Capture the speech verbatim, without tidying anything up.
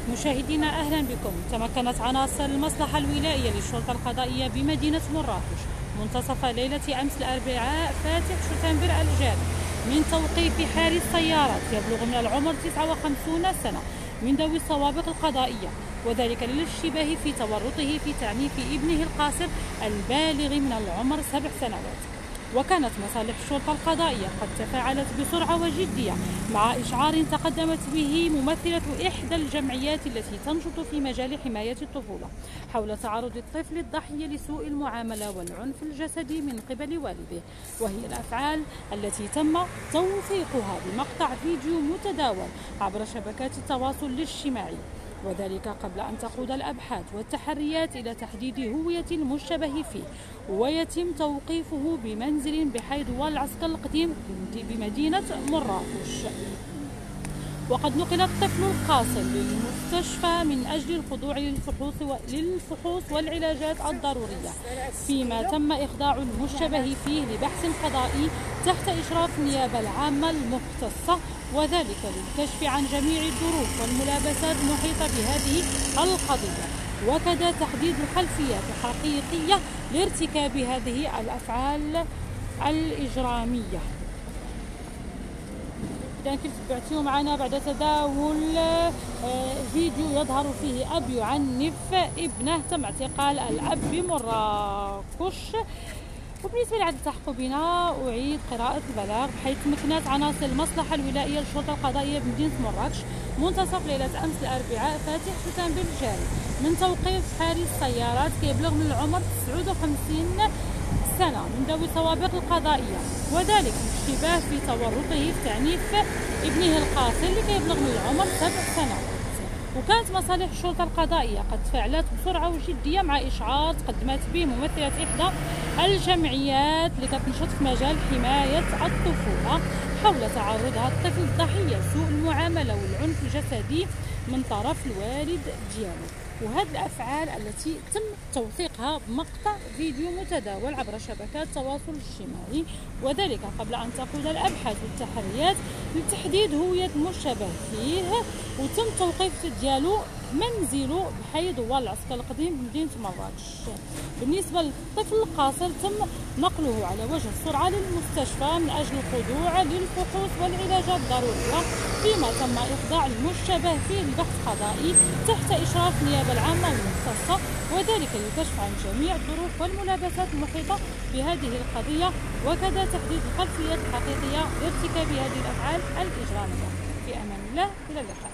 مشاهدينا أهلا بكم. تمكنت عناصر المصلحة الولائية للشرطة القضائية بمدينة مراكش منتصف ليلة أمس الأربعاء فاتح شتنبر الجاري من توقيف حارس سيارات يبلغ من العمر تسعة وخمسين سنة من ذوي السوابق القضائية، وذلك للاشتباه في تورطه في تعنيف ابنه القاصر البالغ من العمر سبع سنوات. وكانت مصالح الشرطة القضائية قد تفاعلت بسرعة وجدية مع إشعار تقدمت به ممثلة إحدى الجمعيات التي تنشط في مجال حماية الطفولة حول تعرض الطفل الضحية لسوء المعاملة والعنف الجسدي من قبل والده، وهي الأفعال التي تم توثيقها بمقطع فيديو متداول عبر شبكات التواصل الاجتماعي، وذلك قبل أن تقود الأبحاث والتحريات إلى تحديد هوية المشتبه فيه، ويتم توقيفه بمنزل بحيدوى العسكر القديم بمدينة مراكش. وقد نقل الطفل القاصر للمستشفى من أجل الخضوع للفحوص للفحوص والعلاجات الضرورية، فيما تم إخضاع المشتبه فيه لبحث قضائي تحت إشراف النيابة العامة المختصة، وذلك للكشف عن جميع الظروف والملابسات المحيطة بهذه القضية، وكذا تحديد الخلفيات الحقيقية لارتكاب هذه الأفعال الإجرامية. إذا كنت تبعتيو معنا بعد تداول فيديو يظهر فيه أب يعنف ابنه تم اعتقال الأب بمراكش. وبالنسبة لعدد تحققنا أعيد قراءة البلاغ، بحيث تمكنت عناصر المصلحة الولائية للشرطة القضائية بمدينة مراكش منتصف ليلة أمس الأربعاء فاتح شتنبر الجاري من توقيف حارس سيارات كيبلغ من العمر تسعة وخمسين سنة من ذوي السوابق القضائية، وذلك الاشتباه في تورطه في تعنيف ابنه القاصر اللي كيبلغ من العمر سبع سنوات. وكانت مصالح الشرطة القضائية قد تفاعلت بسرعة وجدية مع إشعار تقدمت به ممثلة إحدى الجمعيات اللي كتنشط في مجال حماية الطفولة حول تعرضها الطفل الضحية لسوء المعاملة والعنف الجسدي من طرف الوالد ديالو، وهذه الأفعال التي تم توثيقها بمقطع فيديو متداول عبر شبكات التواصل الاجتماعي، وذلك قبل أن تقود الأبحاث والتحريات لتحديد هوية المشتبه فيه، وتم توقيف ديالو منزله بحيدوى العسكر القديم بمدينة مراكش. بالنسبة للطفل القاصر تم نقله على وجه السرعة للمستشفى من أجل الخضوع للفحوص والعلاجات الضرورية، فيما تم إخضاع المشتبه فيه لبحث قضائي تحت إشراف النيابة العامة المختصة، وذلك للكشف عن جميع الظروف والملابسات المحيطة بهذه القضية، وكذا تحديد الخلفيات الحقيقية لارتكاب هذه الأفعال الإجرامية. في أمان الله، إلى اللقاء.